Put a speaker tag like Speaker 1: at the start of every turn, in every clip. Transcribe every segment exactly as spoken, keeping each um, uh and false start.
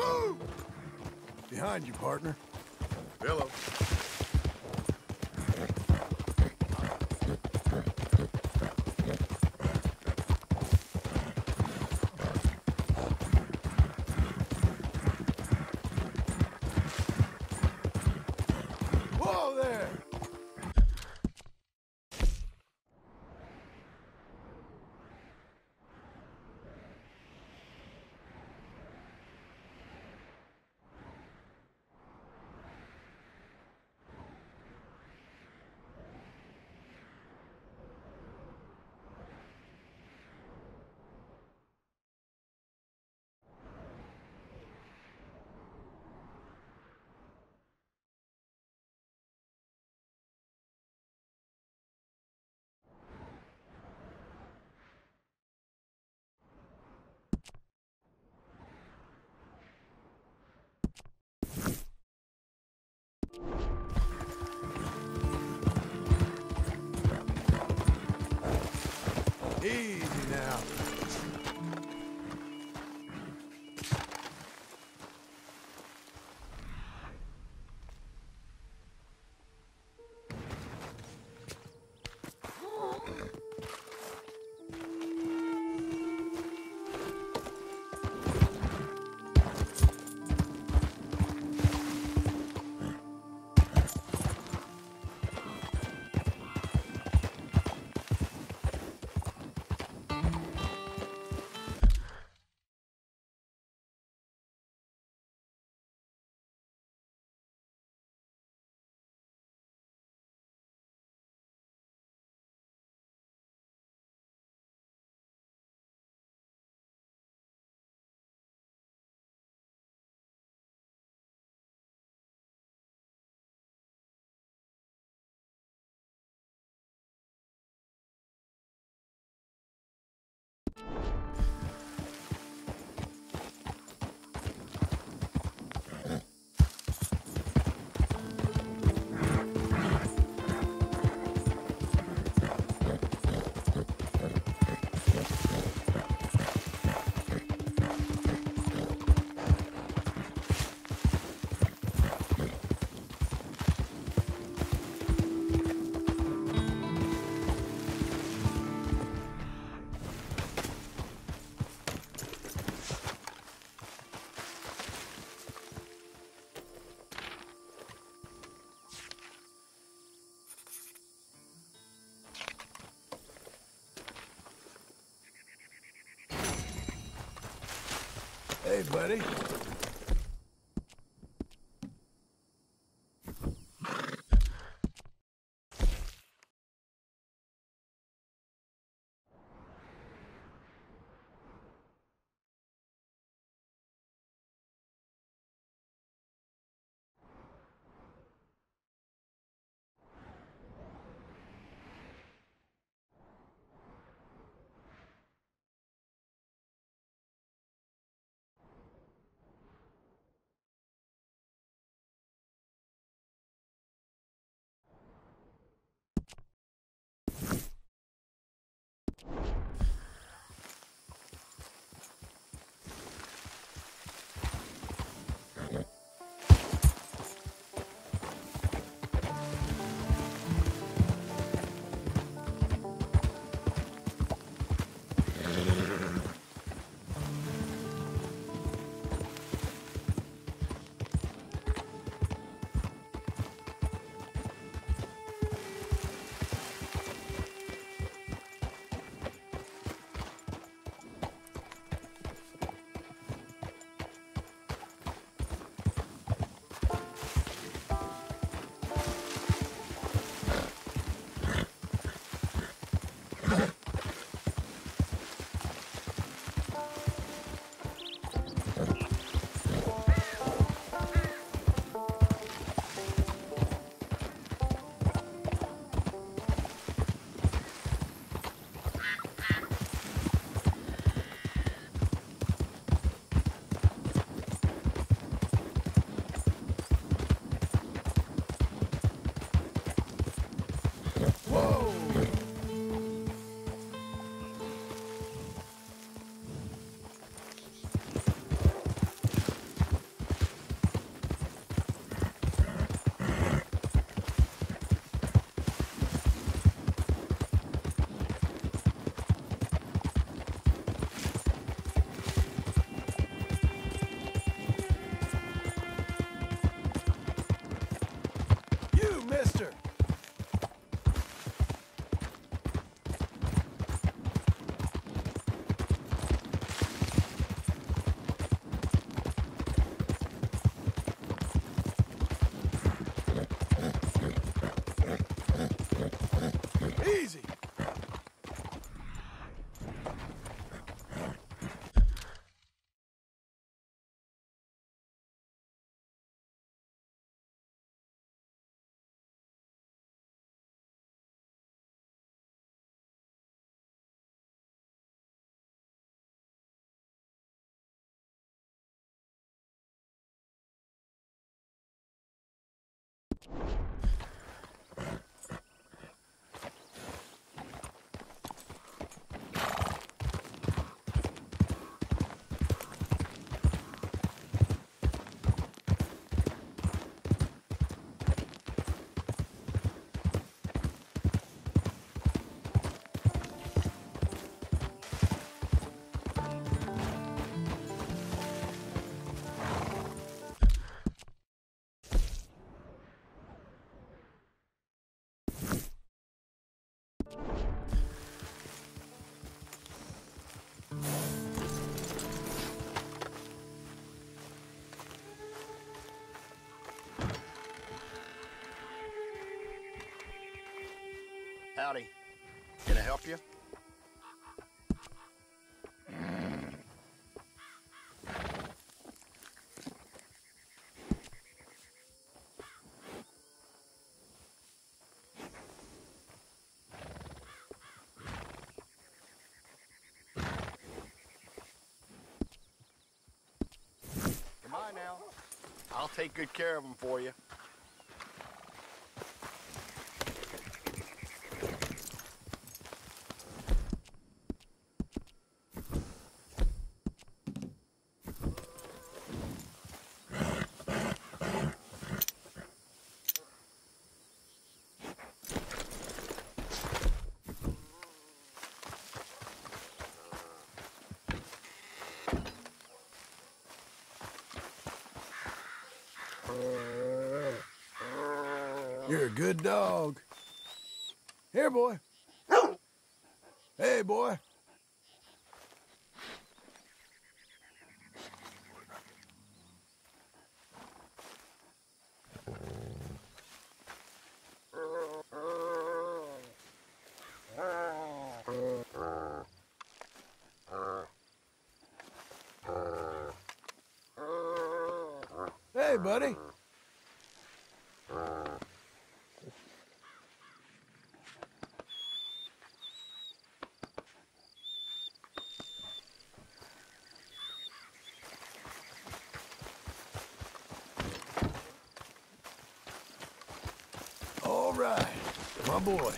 Speaker 1: Move! Behind you, partner.
Speaker 2: Hello.
Speaker 1: Whoa there! Easy now. Hey, buddy.
Speaker 2: off you? Come on now. I'll take good care of them for you.
Speaker 1: You're a good dog. Here, boy. Hey, boy. Hey, buddy. All right, my boy.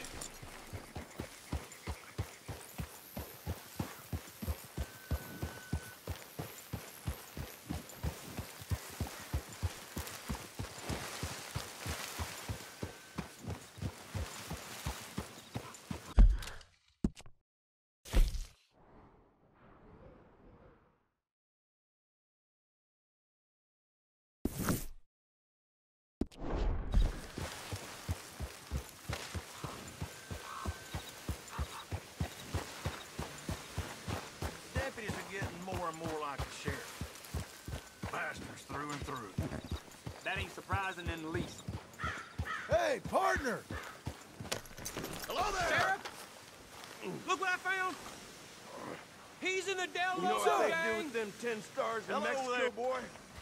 Speaker 3: Deputies are getting more and more like the sheriff. Bastards through and through. That ain't surprising in the least.
Speaker 1: Hey, partner.
Speaker 3: Hello there! Sheriff! Look what I found! He's in the Del
Speaker 4: You know
Speaker 3: Lobo
Speaker 4: what they
Speaker 3: gang!
Speaker 4: do with them ten stars in
Speaker 3: Hello
Speaker 4: Mexico,
Speaker 3: there.
Speaker 4: boy?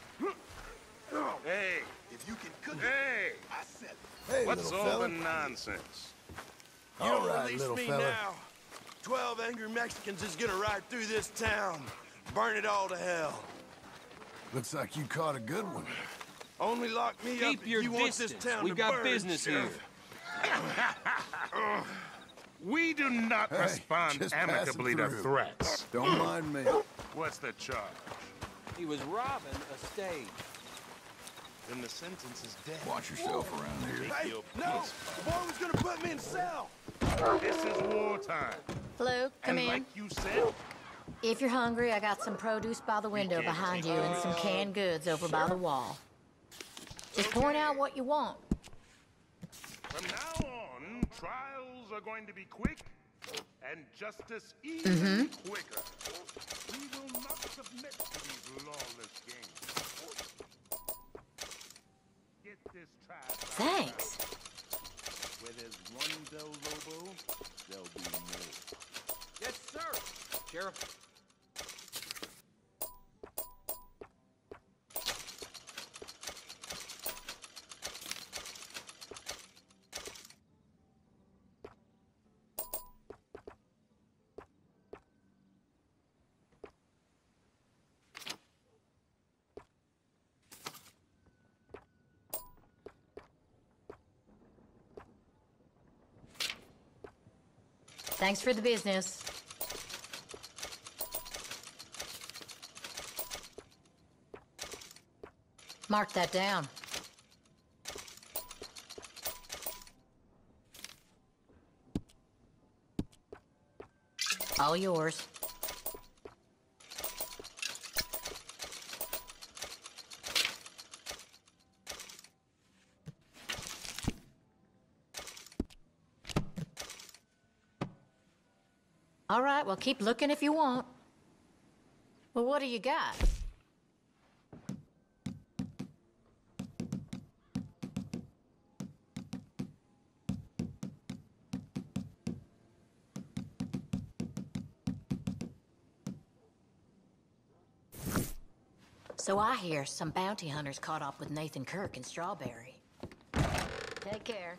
Speaker 5: Hey,
Speaker 4: If you can cook it,
Speaker 5: hey,
Speaker 4: I sell it.
Speaker 1: Hey,
Speaker 5: what's
Speaker 1: little
Speaker 5: all
Speaker 1: fella.
Speaker 5: the nonsense?
Speaker 4: You
Speaker 1: All
Speaker 4: don't
Speaker 1: right,
Speaker 4: release
Speaker 1: little
Speaker 4: me
Speaker 1: fella.
Speaker 4: now. Twelve angry Mexicans is gonna ride through this town. Burn it all to hell.
Speaker 1: Looks like you caught a good one.
Speaker 4: Only lock me up
Speaker 3: Keep
Speaker 4: if
Speaker 3: your
Speaker 4: you want this
Speaker 3: distance.
Speaker 4: town
Speaker 3: We've
Speaker 4: to
Speaker 3: got
Speaker 4: burn,
Speaker 3: business here.
Speaker 4: Sheriff.
Speaker 5: We do not
Speaker 1: Hey,
Speaker 5: respond
Speaker 1: just passing
Speaker 5: amicably to
Speaker 1: through.
Speaker 5: threats.
Speaker 1: Don't mind me.
Speaker 5: What's the charge?
Speaker 3: He was robbing a stage.
Speaker 5: Then the sentence is death.
Speaker 1: Watch yourself around here.
Speaker 4: Hey,
Speaker 5: your
Speaker 4: no!
Speaker 5: peace.
Speaker 4: The boy was gonna put me in cell.
Speaker 5: This is wartime.
Speaker 6: Hello, come
Speaker 5: and
Speaker 6: in.
Speaker 5: like you said,
Speaker 6: If you're hungry, I got some produce by the window
Speaker 5: can't
Speaker 6: behind
Speaker 5: take
Speaker 6: you and some canned goods over by the wall. Just point out what you want.
Speaker 5: from now on, trials are going to be quick and justice even quicker. We will not submit to these lawless games. Get this tribe.
Speaker 6: Thanks.
Speaker 5: Where there's one Del Lobo, there'll be more.
Speaker 3: Yes, sir. Sheriff.
Speaker 6: Thanks for the business. Mark that down. All yours. All right, well, keep looking if you want. Well, what do you got? So I hear some bounty hunters caught up with Nathan Kirk in Strawberry. Take care.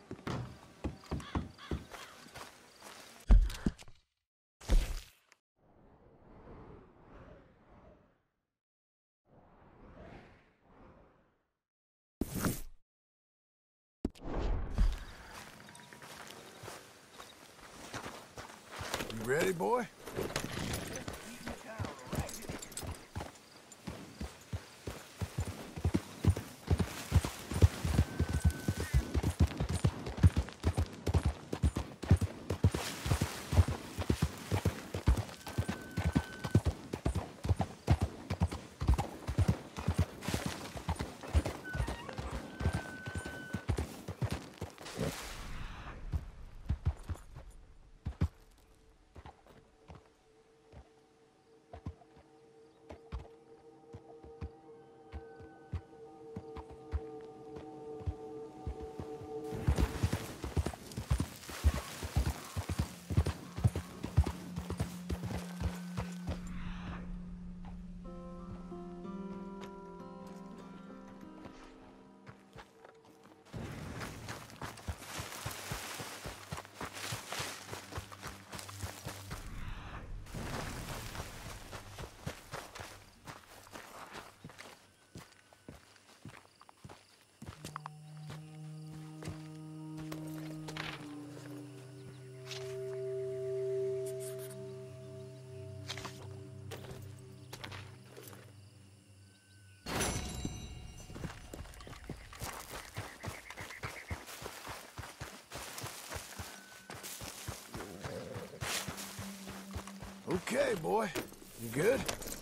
Speaker 1: You ready, boy? Okay, boy. You good?